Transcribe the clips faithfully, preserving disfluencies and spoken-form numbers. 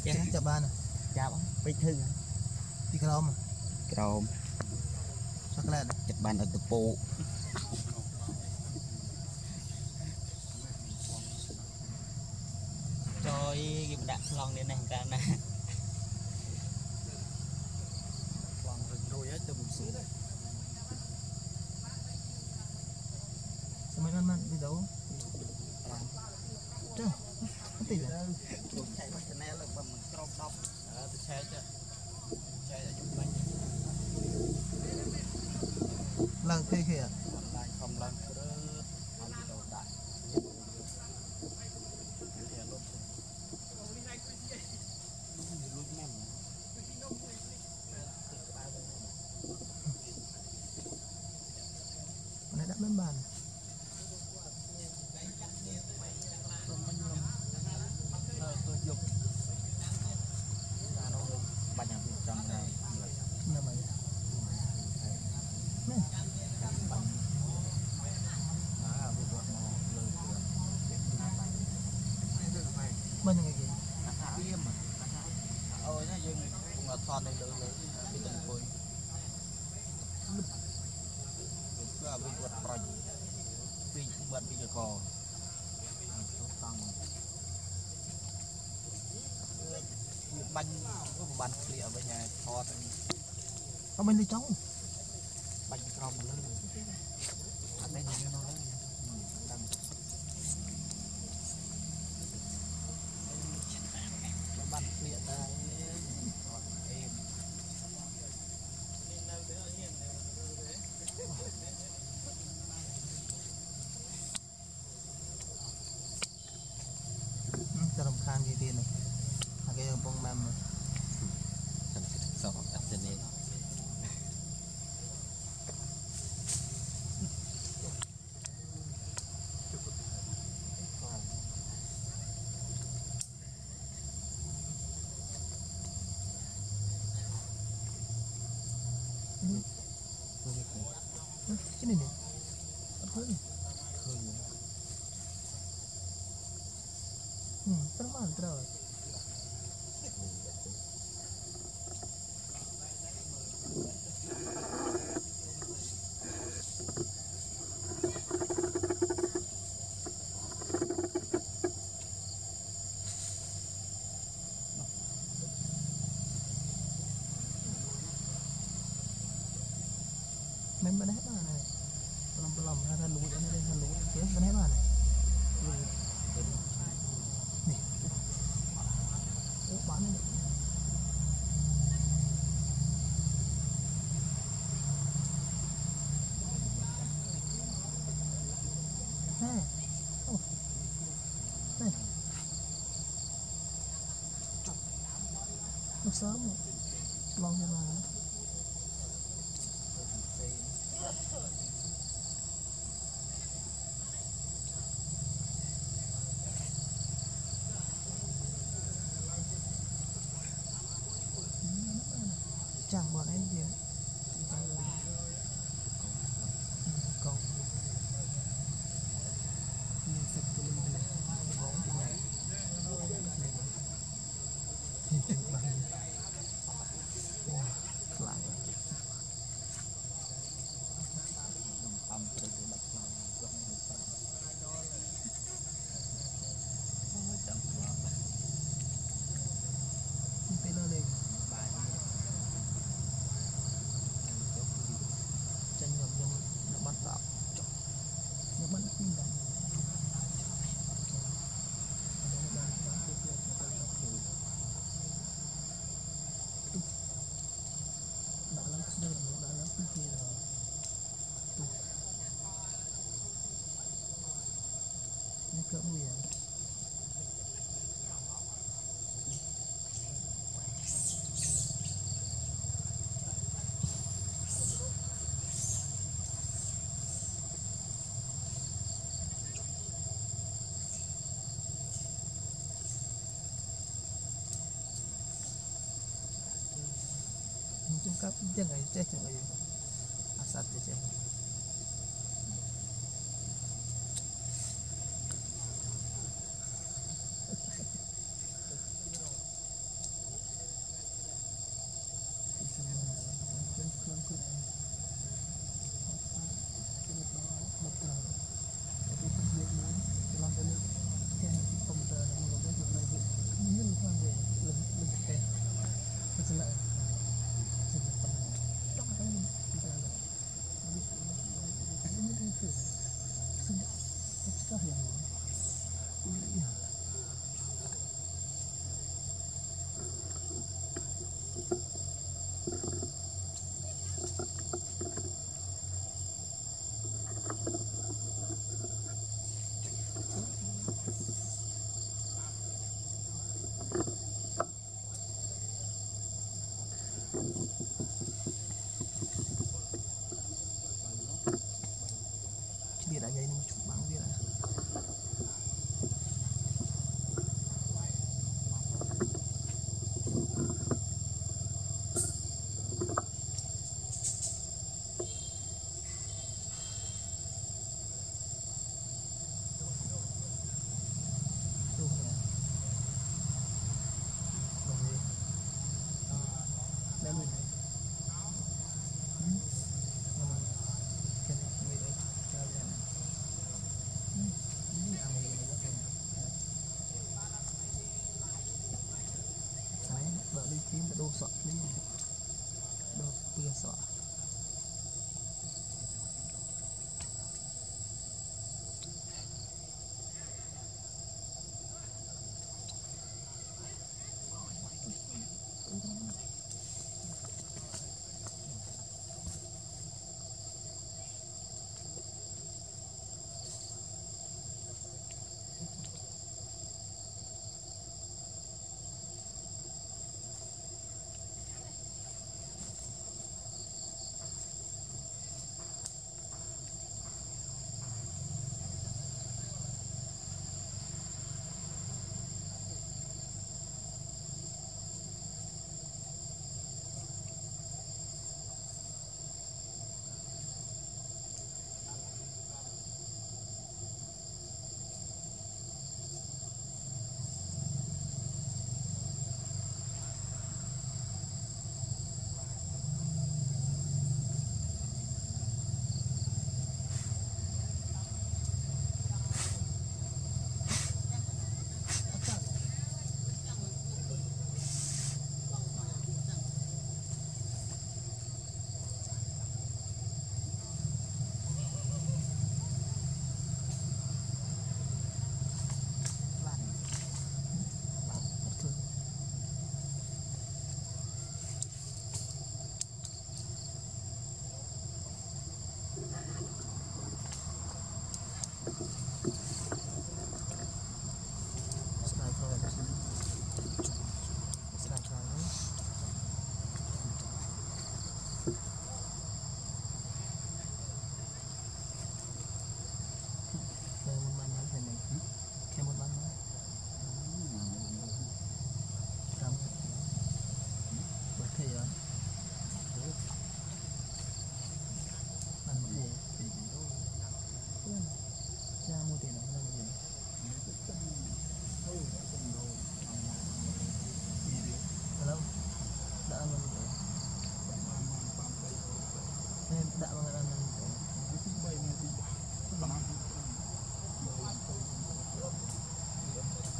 chập ban à chập bị thư đi crom à crom sao cái này chập ban ở tập bộ rồi cái đặt lòng đến này cả nè lòng rồi á từ một số sao mấy man đi đâu chứ cái gì vậy chạy qua cái này là bằng crom đọc ở từ xe chứ xe ở chung quanh lần khi kìa lần không lần cứ không đi đâu đại này đã lên bàn tôi dục nó bao nhiêu trăm này là mày nè bao nhiêu cái gì ôi nó dừng cũng là thon này lớn lớn bị từng cùi cứ ở bên quật proj bị bận bị cò tăng bánh có một bánh lịa với nhà thọt ở bên đây cháu bánh crom lớn ở đây thì nó lớn bánh lịa đây em จะรำคาญกี่ทีนึงอะไรอย่างปองแมมสอบอัศนี cái này nè thôi ừ terus mana terus Main bên hết mà này, belum belum ada lúa ini ada lúa, ya bên hết mà này, nih, oh bán này, nè, oh, này, nó sớm rồi, long cho mà. Chẳng bọn em gì con nhưng sạch của mình này bóng thì này thì chừng bằng wow lại âm từ cái bạch lòng rất là sạch chẳng quá cái đó đây chân nhầm nhầm nó bắt tạo nó bắt pin đằng đã lắm đơn nó đã lắm cái kia rồi nó cỡ nguy hiểm chúng các chân này chết rồi asat chết Dia dah jadi ni cuma bang dia lah. Phim đồ sọ đi đồ bừa sọ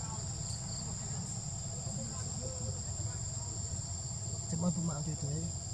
Ôi, phụ mạo chơi thế